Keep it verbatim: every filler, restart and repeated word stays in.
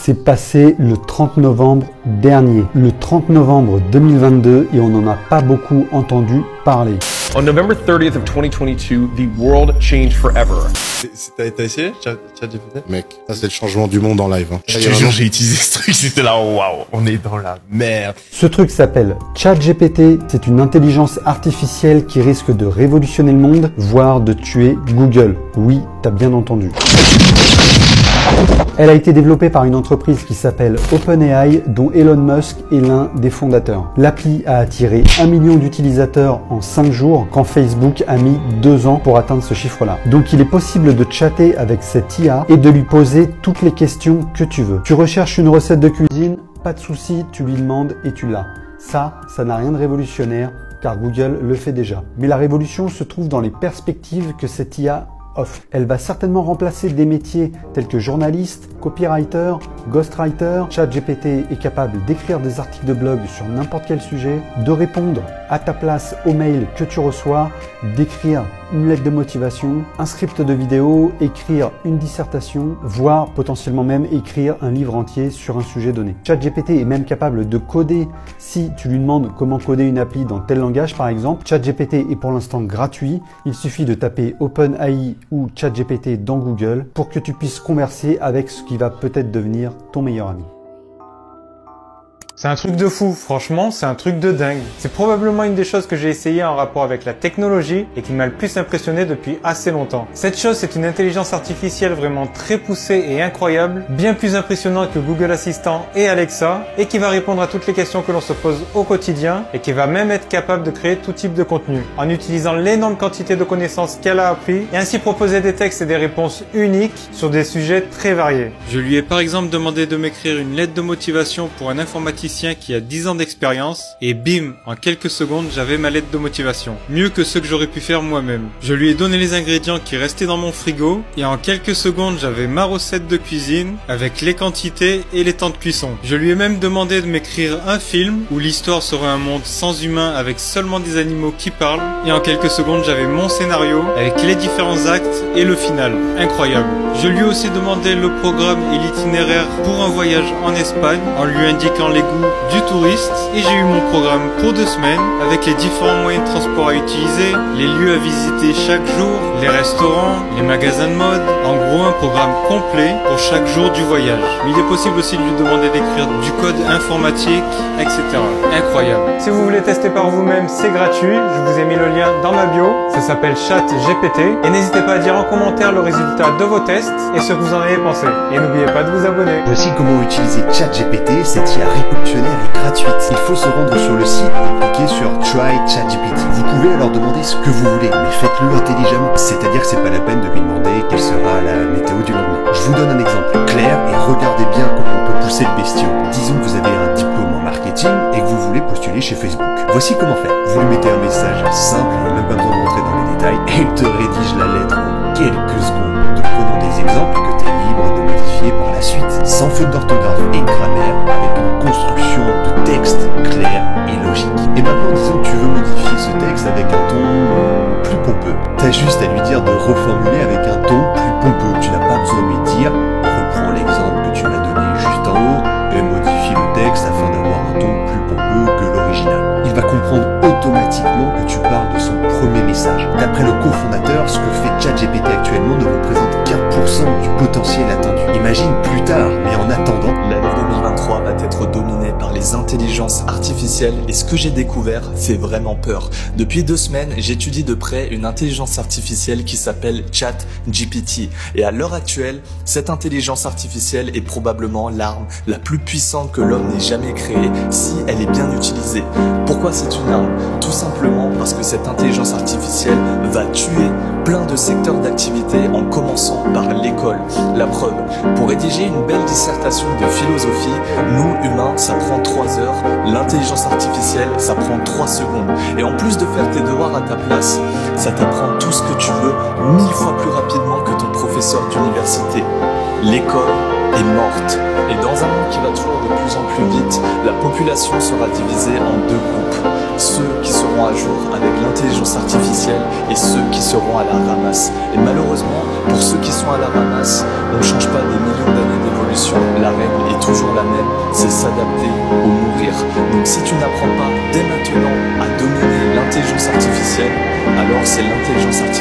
s'est passé le trente novembre dernier. Le trente novembre deux mille vingt-deux et on n'en a pas beaucoup entendu parler. On November thirtieth of twenty twenty-two, the world changed forever. T'as essayé ChatGPT? Mec, ça c'est le changement du monde en live. Hein. Je te jure, j'ai utilisé ce truc, c'était là, waouh, on est dans la merde. Ce truc s'appelle ChatGPT, c'est une intelligence artificielle qui risque de révolutionner le monde, voire de tuer Google. Oui, t'as bien entendu. Elle a été développée par une entreprise qui s'appelle OpenAI, dont Elon Musk est l'un des fondateurs. L'appli a attiré un million d'utilisateurs en cinq jours, quand Facebook a mis deux ans pour atteindre ce chiffre-là. Donc il est possible de chatter avec cette I A et de lui poser toutes les questions que tu veux. Tu recherches une recette de cuisine, pas de souci, tu lui demandes et tu l'as. Ça, ça n'a rien de révolutionnaire, car Google le fait déjà. Mais la révolution se trouve dans les perspectives que cette I A offre. Elle va certainement remplacer des métiers tels que journaliste, copywriter, ghostwriter. ChatGPT est capable d'écrire des articles de blog sur n'importe quel sujet, de répondre à ta place aux mails que tu reçois, d'écrire une lettre de motivation, un script de vidéo, écrire une dissertation, voire potentiellement même écrire un livre entier sur un sujet donné. ChatGPT est même capable de coder si tu lui demandes comment coder une appli dans tel langage par exemple. ChatGPT est pour l'instant gratuit, il suffit de taper OpenAI ou ChatGPT dans Google pour que tu puisses converser avec ce qui va peut-être devenir ton meilleur ami. C'est un truc de fou, franchement, c'est un truc de dingue. C'est probablement une des choses que j'ai essayé en rapport avec la technologie et qui m'a le plus impressionné depuis assez longtemps. Cette chose, c'est une intelligence artificielle vraiment très poussée et incroyable, bien plus impressionnante que Google Assistant et Alexa, et qui va répondre à toutes les questions que l'on se pose au quotidien, et qui va même être capable de créer tout type de contenu, en utilisant l'énorme quantité de connaissances qu'elle a appris, et ainsi proposer des textes et des réponses uniques sur des sujets très variés. Je lui ai par exemple demandé de m'écrire une lettre de motivation pour un informaticien qui a dix ans d'expérience et bim, en quelques secondes, j'avais ma lettre de motivation. Mieux que ce que j'aurais pu faire moi-même. Je lui ai donné les ingrédients qui restaient dans mon frigo et en quelques secondes, j'avais ma recette de cuisine avec les quantités et les temps de cuisson. Je lui ai même demandé de m'écrire un film où l'histoire serait un monde sans humains avec seulement des animaux qui parlent et en quelques secondes, j'avais mon scénario avec les différents actes et le final. Incroyable. Je lui ai aussi demandé le programme et l'itinéraire pour un voyage en Espagne en lui indiquant les goûts du touriste et j'ai eu mon programme pour deux semaines avec les différents moyens de transport à utiliser, les lieux à visiter chaque jour, les restaurants, les magasins de mode, en gros un programme complet pour chaque jour du voyage. Mais il est possible aussi de lui demander d'écrire du code informatique, et cetera. Incroyable. Si vous voulez tester par vous-même, c'est gratuit, je vous ai mis le lien dans ma bio, ça s'appelle ChatGPT et n'hésitez pas à dire en commentaire le résultat de vos tests et ce que vous en avez pensé. Et n'oubliez pas de vous abonner. Voici comment utiliser ChatGPT, cette I A révolutionnaire et gratuite. Il faut se rendre sur le site et cliquer sur Try ChatGPT. Vous pouvez alors demander ce que vous voulez, mais faites-le intelligemment. C'est-à-dire que c'est pas la peine de lui demander quelle sera la météo du lendemain. Je vous donne un exemple clair et regardez bien comment on peut pousser le bestiau. Disons que vous avez un diplôme en marketing et que vous voulez postuler chez Facebook. Voici comment faire. Vous lui mettez un message simple, il n'y a même pas besoin de rentrer dans les détails, et il te rédige la lettre en quelques secondes, te prenant des exemples que tu es libre de modifier par la suite, sans faute d'orthographe et grammaire, avec une construction de texte clair et logique. Et maintenant, disons que tu veux modifier ce texte avec un ton euh, plus pompeux. T'as juste à lui dire de reformuler avec un ton plus pompeux. Tu n'as pas besoin de lui dire reprends l'exemple que tu m'as donné juste en haut et modifie le texte afin d'avoir un ton plus pompeux que l'original. Il va comprendre automatiquement que tu parles de son premier message. D'après le cofondateur, ce que fait ChatGPT actuellement ne représente qu'un pour cent du potentiel attendu. Imagine plus tard, mais en attendant, l'année deux mille vingt-trois va être dominée par les intelligences artificielles et ce que j'ai découvert fait vraiment peur. Depuis deux semaines, j'étudie de près une intelligence artificielle qui s'appelle ChatGPT et à l'heure actuelle, cette intelligence artificielle est probablement l'arme la plus puissante que l'homme n'ait jamais créée si elle est bien utilisée. Pourquoi c'est une arme? Tout simplement parce que cette intelligence artificielle va tuer plein de secteurs d'activité en commençant par l'école. La preuve, pour rédiger une belle dissertation de philosophie, nous humains ça prend trois heures, l'intelligence artificielle ça prend trois secondes. Et en plus de faire tes devoirs à ta place, ça t'apprend tout ce que tu veux mille fois plus rapidement que ton professeur d'université. L'école est morte. Et dans un monde qui va toujours de plus en plus vite, la population sera divisée en deux groupes. Ceux qui seront à jour avec l'intelligence artificielle et ceux qui seront à la ramasse. Et malheureusement, pour ceux qui sont à la ramasse, on ne change pas des millions d'années d'évolution solution, la règle est toujours la même, c'est s'adapter ou mourir. Donc si tu n'apprends pas dès maintenant à dominer l'intelligence artificielle, alors c'est l'intelligence artificielle